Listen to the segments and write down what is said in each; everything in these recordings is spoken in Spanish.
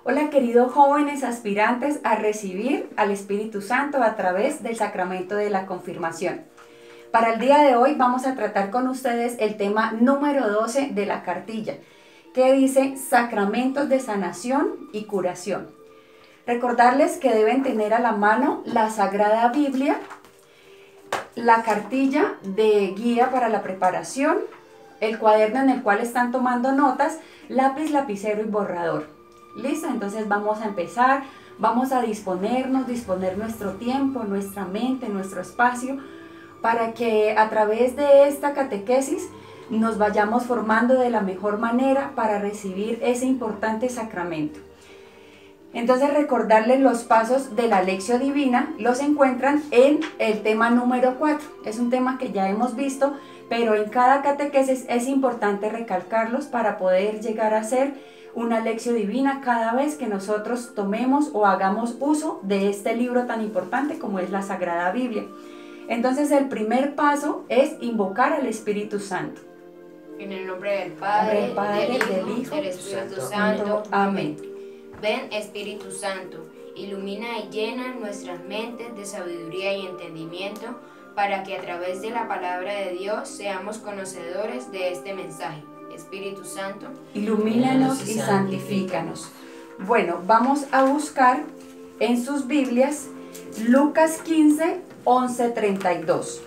Hola queridos jóvenes aspirantes a recibir al Espíritu Santo a través del sacramento de la confirmación. Para el día de hoy vamos a tratar con ustedes el tema número 12 de la cartilla, que dice sacramentos de sanación y curación. Recordarles que deben tener a la mano la Sagrada Biblia, la cartilla de guía para la preparación, el cuaderno en el cual están tomando notas, lápiz, lapicero y borrador. ¿Listo? Entonces vamos a empezar, vamos a disponer nuestro tiempo, nuestra mente, nuestro espacio, para que a través de esta catequesis nos vayamos formando de la mejor manera para recibir ese importante sacramento. Entonces recordarles los pasos de la Lección Divina, los encuentran en el tema número 4. Es un tema que ya hemos visto, pero en cada catequesis es importante recalcarlos para poder llegar a ser una lección divina cada vez que nosotros tomemos o hagamos uso de este libro tan importante como es la Sagrada Biblia. Entonces el primer paso es invocar al Espíritu Santo. En el nombre del Padre, del Hijo, del Espíritu Santo. Amén. Ven, Espíritu Santo, ilumina y llena nuestras mentes de sabiduría y entendimiento para que a través de la palabra de Dios seamos conocedores de este mensaje. Espíritu Santo, ilumínanos y santifícanos. Bueno, vamos a buscar en sus Biblias Lucas 15, 11, 32.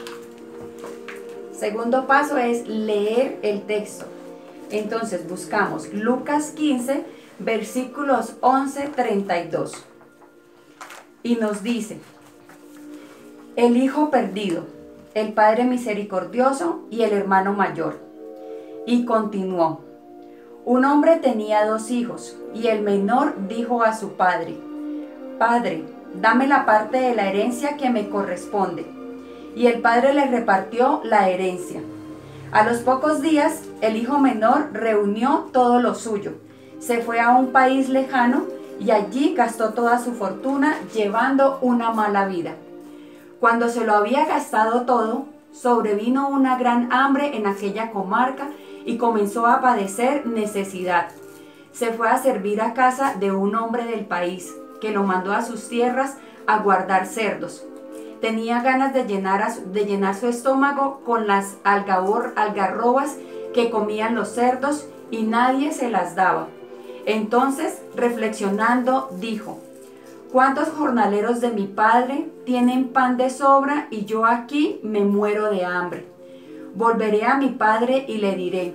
Segundo paso es leer el texto. Entonces buscamos Lucas 15, versículos 11, 32. Y nos dice: el hijo perdido, el padre misericordioso y el hermano mayor. Y continuó: un hombre tenía 2 hijos, y el menor dijo a su padre: Padre, dame la parte de la herencia que me corresponde. Y el padre le repartió la herencia. A los pocos días, el hijo menor reunió todo lo suyo, se fue a un país lejano y allí gastó toda su fortuna llevando una mala vida. Cuando se lo había gastado todo, sobrevino una gran hambre en aquella comarca y comenzó a padecer necesidad. Se fue a servir a casa de un hombre del país, que lo mandó a sus tierras a guardar cerdos. Tenía ganas de llenar su estómago con las algarrobas que comían los cerdos y nadie se las daba. Entonces, reflexionando, dijo: ¿cuántos jornaleros de mi padre tienen pan de sobra y yo aquí me muero de hambre? Volveré a mi padre y le diré: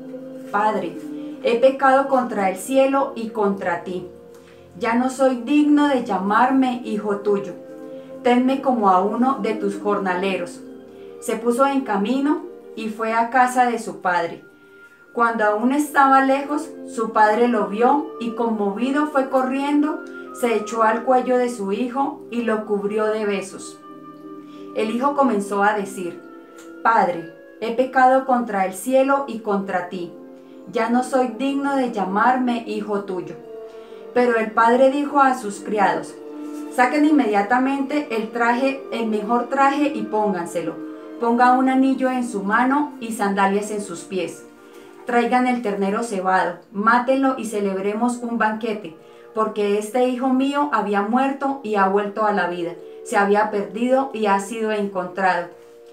Padre, he pecado contra el cielo y contra ti. Ya no soy digno de llamarme hijo tuyo. Tenme como a uno de tus jornaleros. Se puso en camino y fue a casa de su padre. Cuando aún estaba lejos, su padre lo vio y conmovido fue corriendo, se echó al cuello de su hijo y lo cubrió de besos. El hijo comenzó a decir: Padre, he pecado contra el cielo y contra ti. Ya no soy digno de llamarme hijo tuyo. Pero el padre dijo a sus criados: saquen inmediatamente el mejor traje y pónganselo. Ponga un anillo en su mano y sandalias en sus pies. Traigan el ternero cebado, mátenlo y celebremos un banquete, porque este hijo mío había muerto y ha vuelto a la vida. Se había perdido y ha sido encontrado.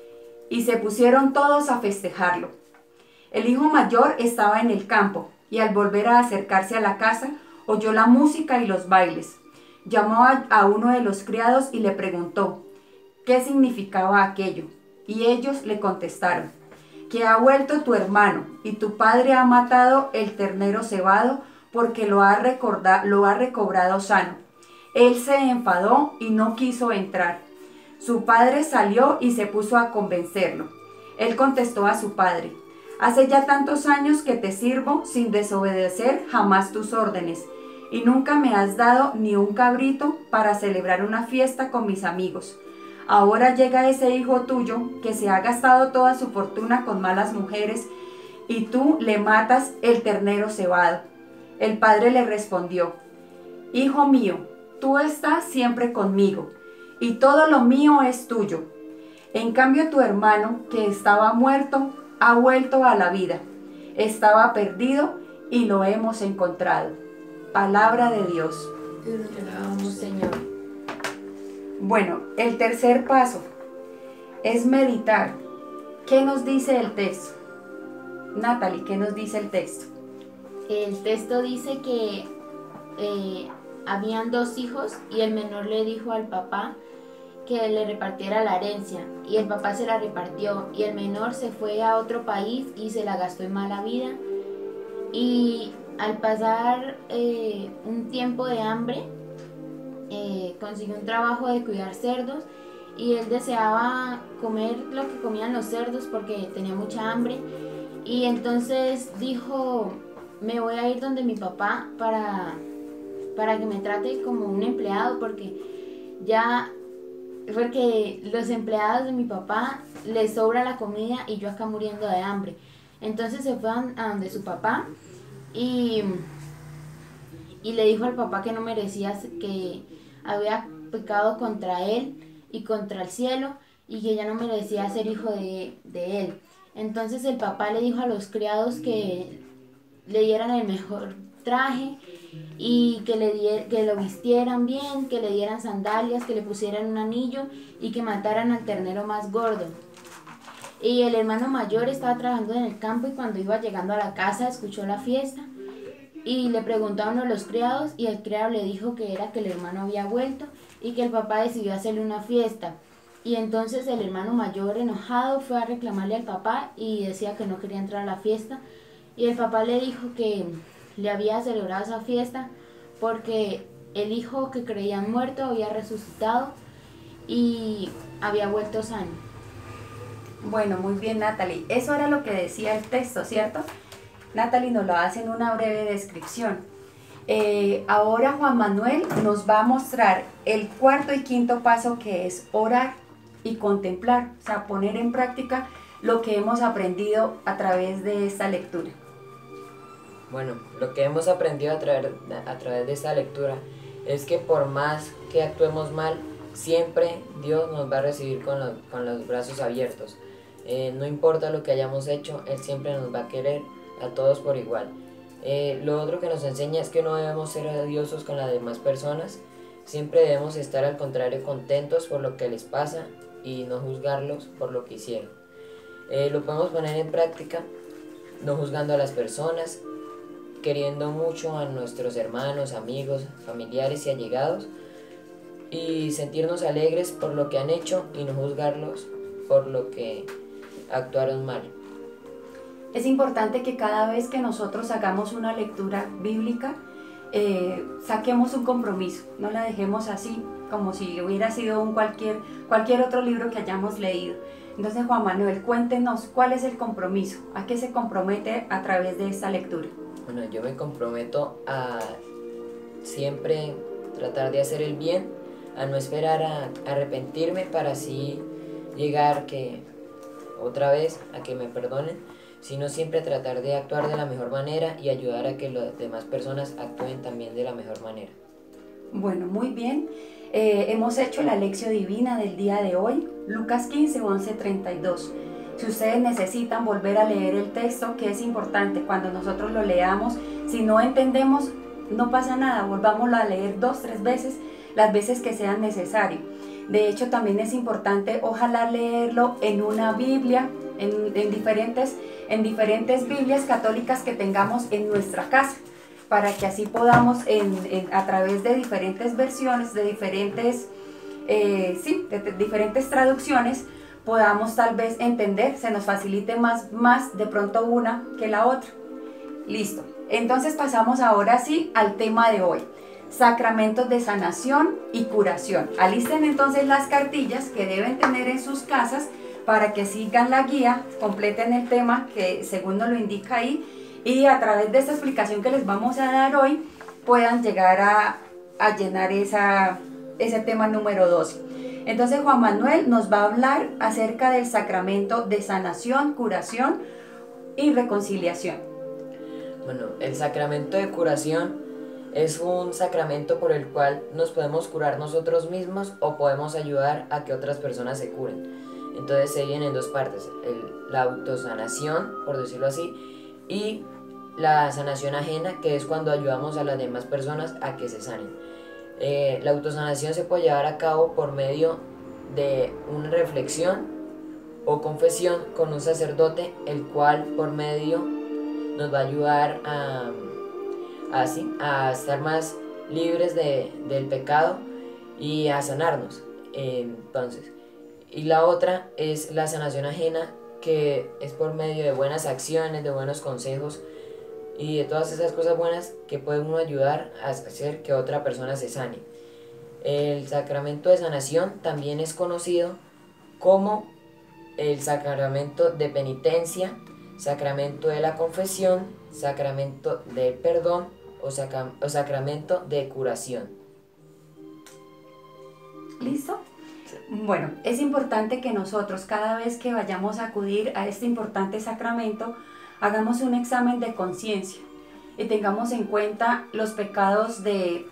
Y se pusieron todos a festejarlo. El hijo mayor estaba en el campo, y al volver a acercarse a la casa, oyó la música y los bailes. Llamó a uno de los criados y le preguntó qué significaba aquello. Y ellos le contestaron: que ha vuelto tu hermano, y tu padre ha matado el ternero cebado, porque lo ha recobrado sano. Él se enfadó y no quiso entrar. Su padre salió y se puso a convencerlo. Él contestó a su padre: hace ya tantos años que te sirvo sin desobedecer jamás tus órdenes, y nunca me has dado ni un cabrito para celebrar una fiesta con mis amigos. Ahora llega ese hijo tuyo que se ha gastado toda su fortuna con malas mujeres, y tú le matas el ternero cebado. El padre le respondió: Hijo mío, tú estás siempre conmigo, y todo lo mío es tuyo. En cambio tu hermano, que estaba muerto, ha vuelto a la vida. Estaba perdido y lo hemos encontrado. Palabra de Dios. Te alabamos, Señor. Bueno, el tercer paso es meditar. ¿Qué nos dice el texto? Natalie, ¿qué nos dice el texto? El texto dice que habían 2 hijos y el menor le dijo al papá que le repartiera la herencia, y el papá se la repartió, y el menor se fue a otro país y se la gastó en mala vida, y al pasar un tiempo de hambre consiguió un trabajo de cuidar cerdos, y él deseaba comer lo que comían los cerdos porque tenía mucha hambre, y entonces dijo: me voy a ir donde mi papá para que me trate como un empleado, porque los empleados de mi papá les sobra la comida y yo acá muriendo de hambre. Entonces se fue a donde su papá y le dijo al papá que no merecía, que había pecado contra él y contra el cielo, y que ya no merecía ser hijo de él. Entonces el papá le dijo a los criados que le dieran el mejor traje y que lo vistieran bien, que le dieran sandalias, que le pusieran un anillo y que mataran al ternero más gordo. Y el hermano mayor estaba trabajando en el campo, y cuando iba llegando a la casa escuchó la fiesta y le preguntó a uno de los criados, y el criado le dijo que era que el hermano había vuelto y que el papá decidió hacerle una fiesta. Y entonces el hermano mayor, enojado, fue a reclamarle al papá y decía que no quería entrar a la fiesta, y el papá le dijo que le había celebrado esa fiesta porque el hijo que creían muerto había resucitado y había vuelto sano. Bueno, muy bien, Natalie. Eso era lo que decía el texto, ¿cierto? Natalie nos lo hace en una breve descripción. Ahora Juan Manuel nos va a mostrar el cuarto y quinto paso, que es orar y contemplar, o sea, poner en práctica lo que hemos aprendido a través de esta lectura. Bueno, lo que hemos aprendido a través de esta lectura es que por más que actuemos mal, siempre Dios nos va a recibir con los brazos abiertos. No importa lo que hayamos hecho, Él siempre nos va a querer a todos por igual. Lo otro que nos enseña es que no debemos ser odiosos con las demás personas, siempre debemos estar al contrario contentos por lo que les pasa y no juzgarlos por lo que hicieron. Lo podemos poner en práctica no juzgando a las personas, queriendo mucho a nuestros hermanos, amigos, familiares y allegados, y sentirnos alegres por lo que han hecho y no juzgarlos por lo que actuaron mal. Es importante que cada vez que nosotros hagamos una lectura bíblica, saquemos un compromiso, no la dejemos así como si hubiera sido cualquier otro libro que hayamos leído. Entonces, Juan Manuel, cuéntenos cuál es el compromiso, a qué se compromete a través de esta lectura. Bueno, yo me comprometo a siempre tratar de hacer el bien, a no esperar a arrepentirme para así llegar otra vez a que me perdonen, sino siempre tratar de actuar de la mejor manera y ayudar a que las demás personas actúen también de la mejor manera. Bueno, muy bien. Hemos hecho la lección divina del día de hoy, Lucas 15, 11, 32. Si ustedes necesitan volver a leer el texto, que es importante cuando nosotros lo leamos, si no entendemos, no pasa nada, volvámoslo a leer 2, 3 veces, las veces que sean necesario. De hecho, también es importante, ojalá leerlo en una Biblia, en diferentes Biblias católicas que tengamos en nuestra casa, para que así podamos, a través de diferentes versiones, de diferentes traducciones, podamos tal vez entender, se nos facilite más de pronto una que la otra. Listo. Entonces pasamos ahora sí al tema de hoy. Sacramentos de sanación y curación. Alisten entonces las cartillas que deben tener en sus casas para que sigan la guía, completen el tema que según nos lo indica ahí, y a través de esta explicación que les vamos a dar hoy puedan llegar a llenar ese tema número 12. Entonces Juan Manuel nos va a hablar acerca del sacramento de sanación, curación y reconciliación. Bueno, el sacramento de curación es un sacramento por el cual nos podemos curar nosotros mismos o podemos ayudar a que otras personas se curen. Entonces se divide en dos partes, la autosanación, por decirlo así, y la sanación ajena, que es cuando ayudamos a las demás personas a que se sanen. La autosanación se puede llevar a cabo por medio de una reflexión o confesión con un sacerdote, el cual por medio nos va a ayudar a estar más libres del pecado y a sanarnos. Entonces, y la otra es la sanación ajena, que es por medio de buenas acciones, de buenos consejos y de todas esas cosas buenas que pueden uno ayudar a hacer que otra persona se sane. El sacramento de sanación también es conocido como el sacramento de penitencia, sacramento de la confesión, sacramento del perdón o sacramento de curación. ¿Listo? Bueno, es importante que nosotros cada vez que vayamos a acudir a este importante sacramento hagamos un examen de conciencia y tengamos en cuenta los pecados de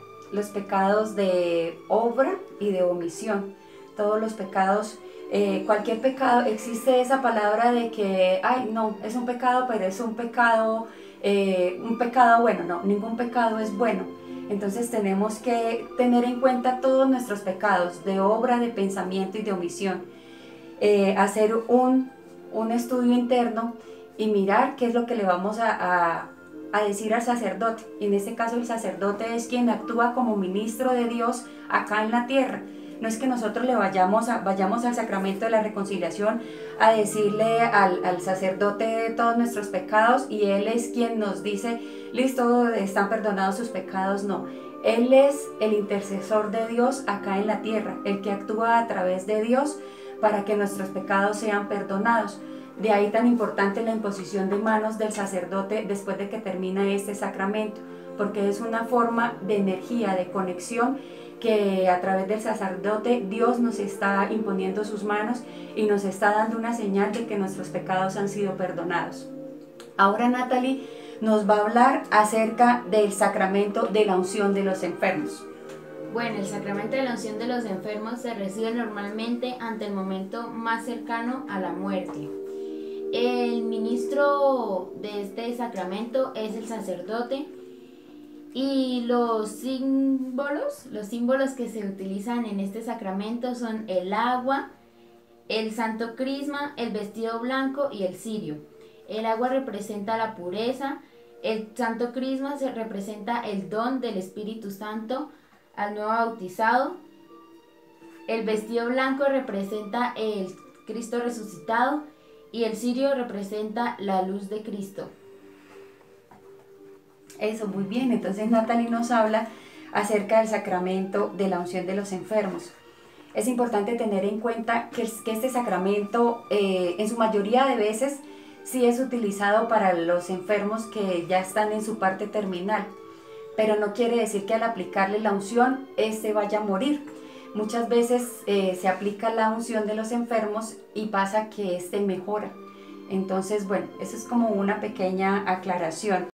obra y de omisión. Todos los pecados, cualquier pecado, existe esa palabra de que, ay, no, es un pecado, pero es un pecado bueno. No, ningún pecado es bueno. Entonces tenemos que tener en cuenta todos nuestros pecados de obra, de pensamiento y de omisión. Hacer un estudio interno y mirar qué es lo que le vamos a decir al sacerdote. Y en este caso el sacerdote es quien actúa como ministro de Dios acá en la tierra. No es que nosotros vayamos al sacramento de la reconciliación a decirle al sacerdote todos nuestros pecados y él es quien nos dice, listo, están perdonados sus pecados. No, él es el intercesor de Dios acá en la tierra, el que actúa a través de Dios para que nuestros pecados sean perdonados. De ahí tan importante la imposición de manos del sacerdote después de que termina este sacramento, porque es una forma de energía, de conexión, que a través del sacerdote Dios nos está imponiendo sus manos y nos está dando una señal de que nuestros pecados han sido perdonados. Ahora Natalie nos va a hablar acerca del sacramento de la unción de los enfermos. Bueno, el sacramento de la unción de los enfermos se recibe normalmente ante el momento más cercano a la muerte. El ministro de este sacramento es el sacerdote. Y los símbolos que se utilizan en este sacramento son el agua, el santo crisma, el vestido blanco y el cirio. El agua representa la pureza, el santo crisma representa el don del Espíritu Santo al nuevo bautizado, el vestido blanco representa el Cristo resucitado y el cirio representa la luz de Cristo. Eso, muy bien. Entonces Natalie nos habla acerca del sacramento de la unción de los enfermos. Es importante tener en cuenta que este sacramento en su mayoría de veces sí es utilizado para los enfermos que ya están en su parte terminal, pero no quiere decir que al aplicarle la unción vaya a morir. Muchas veces se aplica la unción de los enfermos y pasa que mejora. Entonces, bueno, eso es como una pequeña aclaración.